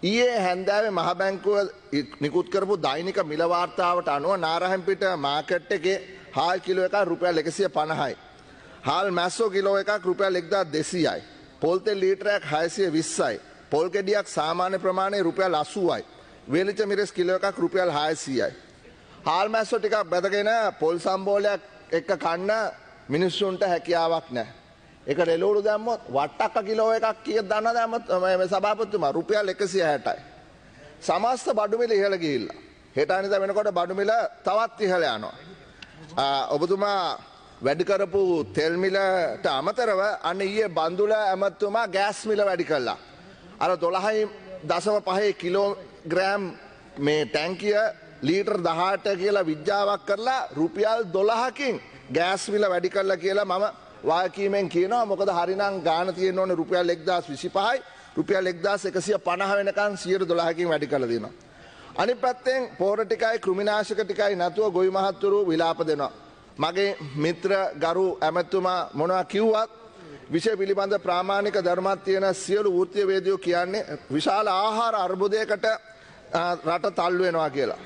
ඊයේ හැන්දෑවේ මහ බැංකුව නිකුත් කරපු දෛනික මිල වාර්තාවට අනුව නාරහෙම්පිට මාකට් එකේ හාල් කිලෝ එකක් රුපියල් 150යි. හාල් මැස්සෝ කිලෝ එකක් රුපියල් 1200යි. පොල් තෙල් ලීටරයක් 620යි. පොල් ගෙඩියක් සාමාන්‍ය ප්‍රමාණය රුපියල් 80යි. වේලිච්ච මිරිස් කිලෝ එකක් රුපියල් 600යි. හාල් මැස්සෝ ටිකක් බැදගෙන පොල් සම්බෝලයක් එක්ක කන්න මිනිස්සුන්ට හැකියාවක් නැහැ. ඒක රෙලෝඩු දැම්මොත් වට්ටක්ක කිලෝ එකක් කීයද දන්නවද මේ සභාපතිතුමා රුපියල් 160යි. සමස්ත බඩු මිල ඉහළ ගිහිල්ලා. හෙට අනිදා වෙනකොට බඩු මිල තවත් ඉහළ යනවා. ඔබතුමා වැඩි කරපු තෙල් මිලට අමතරව අන්න ඊයේ බන්දුල ඇමතුමා ගෑස් මිල වැඩි කළා. අර 12.5 කිලෝග්‍රෑම් මේ ටැංකිය ලීටර් 18 කියලා විද්‍යාවක් කරලා රුපියල් 12කින් ගෑස් මිල වැඩි කළා කියලා මම වාකීමෙන් කියනවා. මොකද හරිනම් ගාන තියෙන්න ඕනේ රුපියල් 1025යි රුපියල් 1150 වෙනකන් 112කින් වැඩි කළා දෙනවා. අනිත් පැත්තෙන් පෝර ටිකයි කෘමිනාශක ටිකයි නැතුව ගොවි මහත්තුරු විලාප දෙනවා. මගේ මිත්‍ර ගරු ඇමතුමා මොනවා කිව්වත් විෂය පිළිබඳ ප්‍රාමාණික ධර්මයක් තියෙන සියලු වෘත්තීය වේදිකයෝ කියන්නේ විශාල ආහාර අර්බුදයකට රට තල්ලු වෙනවා කියලා.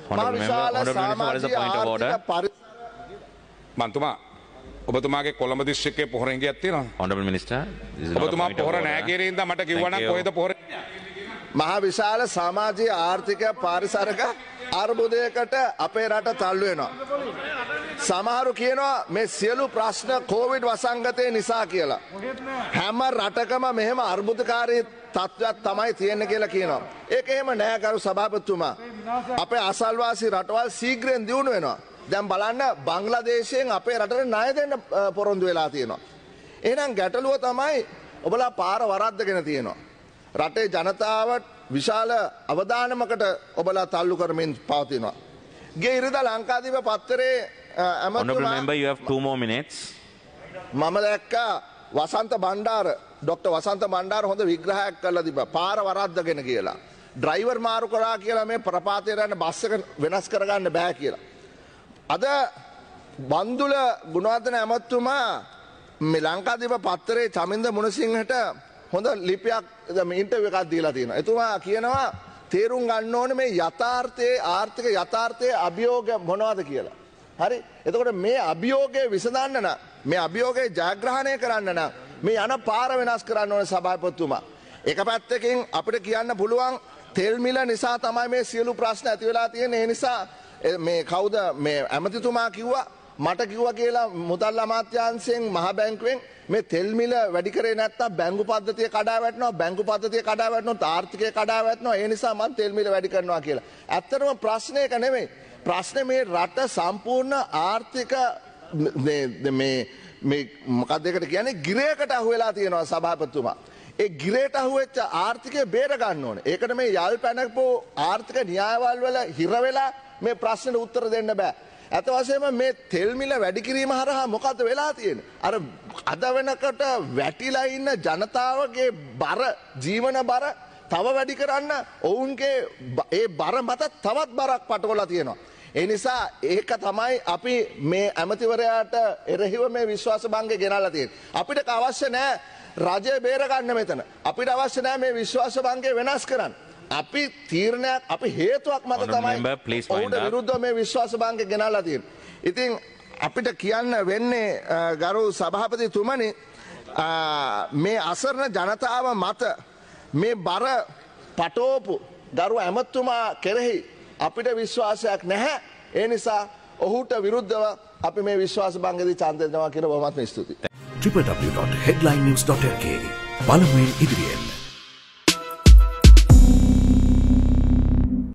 මන්තුමා ඔබතුමාගේ කොළඹ දිස්ත්‍රික්කයේ පොහොර හිඟයක් තියෙනවා. Honorable Minister, ඔබතුමා පොහොර නැහැ කියන ඉඳන් මට කිව්වා නම් කොහෙද පොහොර? මහා විශාල සමාජීය ආර්ථික පාරිසරික අර්බුදයකට අපේ රට තල්ලු වෙනවා. සමහරු කියනවා මේ සියලු ප්‍රශ්න කොවිඩ් වසංගතය නිසා කියලා. හැම රටකම මෙහෙම අර්බුදකාරී තත්ත්වයක් තමයි තියෙන්නේ කියලා කියනවා. ඒක එහෙම නෑ ගරු සභාපතිතුමා. අපේ අසල්වාසී රටවල් ශීඝ්‍රයෙන් දියුණු වෙනවා. දැන් බලන්න බංග්ලාදේශයෙන් අපේ රටට ණය දෙන්න පොරොන්දු වෙලා තියෙනවා. එහෙනම් ගැටලුව තමයි ඔබලා පාර වරද්දගෙන තියෙනවා. රටේ ජනතාවට විශාල අවදානමකට ඔබලා තල්ලු කරමින් පවතිනවා. ගේ ඉරිදා ලංකාදීප පත්තරේ Honorable Member, you have 2 more minutes. මම දැක්කා වසන්ත බණ්ඩාර ඩොක්ටර් වසන්ත බණ්ඩාර හොඳ විග්‍රහයක් කරලා තිබ්බා. පාර වරද්දගෙන කියලා. ඩ්‍රයිවර් මාරු කරා කියලා මේ ප්‍රපාතයට යන බස් එක වෙනස් කරගන්න බෑ කියලා. අද බන්දුල ගුණවර්ධන ඇමතුමා මේ ලංකාදීප පත්තරේ චමින්ද මුණසිංහට හොඳ ලිපියක් ඉන්ටර්විව් එකක් දීලා තියෙනවා. එතුමා කියනවා තේරුම් ගන්න ඕනේ මේ යථාර්ථයේ ආර්ථික යථාර්ථයේ අභියෝග මොනවද කියලා. හරි. එතකොට මේ අභියෝගය විසඳන්න නම් මේ අභියෝගය ජයග්‍රහණය කරන්න නම් මේ යන පාර වෙනස් කරන්න ඕනේ සභාපතිතුමා. එක පැත්තකින් අපිට කියන්න පුළුවන් තෙල් මිල නිසා තමයි මේ සියලු ප්‍රශ්න ඇති වෙලා තියෙන්නේ. ඒ නිසා මේ කවුද මේ ඇමතිතුමා කිව්වා මට කිව්වා කියලා මුදල් අමාත්‍යාංශයෙන් මහ බැංකුවෙන් මේ තෙල් මිල වැඩි කරේ නැත්තම් බැංකු පද්ධතිය කඩා වැටෙනවා. බැංකු පද්ධතිය කඩා වැටෙනොත් ආර්ථිකය කඩා වැටෙනවා. ඒ නිසා මම තෙල් මිල වැඩි කරනවා කියලා. ඇත්තටම ප්‍රශ්නේ ඒක නෙමෙයි. ප්‍රශ්නේ මේ රට සම්පූර්ණ ආර්ථික මේ මොකක්ද ඒකට කියන්නේ ගිරයකට අහු වෙලා තියෙනවා සභාපතිතුමා. ඒ ගිරේට අහුවෙච්ච ආර්ථිකය බේර ගන්න ඕනේ. ඒකට මේ යල් පැනපු ආර්ථික න්‍යායවල වල හිර වෙලා මේ ප්‍රශ්නෙට උත්තර දෙන්න බෑ. ඇත්ත වශයෙන්ම මේ තෙල් මිල වැඩි කිරීම හරහා මොකද්ද වෙලා තියෙන්නේ? අර අද වෙනකොට වැටිලා ඉන්න ජනතාවගේ බර ජීවන බර තව වැඩි කරන්න ඔවුන්ගේ ඒ බර මත තවත් බරක් පටවලා තියෙනවා. ඒ නිසා ඒක තමයි අපි මේ ඇමතිවරයාට එරෙහිව මේ විශ්වාස භංගය ගෙනල්ලා තියෙන්නේ. අපිට අවශ්‍ය නැහැ රජය බේර ගන්න මෙතන. අපිට අවශ්‍ය නැහැ මේ විශ්වාස භංගය වෙනස් කරන්න. අපි තීරණයක් අපි හේතුවක් මත තමයි ඔහුට විරුද්ධව මේ විශ්වාස භංගය ගෙනල්ලා තියෙන්නේ. ඉතින් අපිට කියන්න වෙන්නේ ගරු සභාපතිතුමනි මේ අසරණ ජනතාව මත මේ බර පටෝපු ගරු ඇමතුමා කෙරෙහි අපිට විශ්වාසයක් නැහැ. ඒ නිසා ඔහුට විරුද්ධව අපි මේ විශ්වාස භංගයේදී ඡන්දය දෙනවා කියලා බොහොමත්ම ස්තුතියි. www.headlinenews.lk බලමුවෙන් ඉදිරියෙන්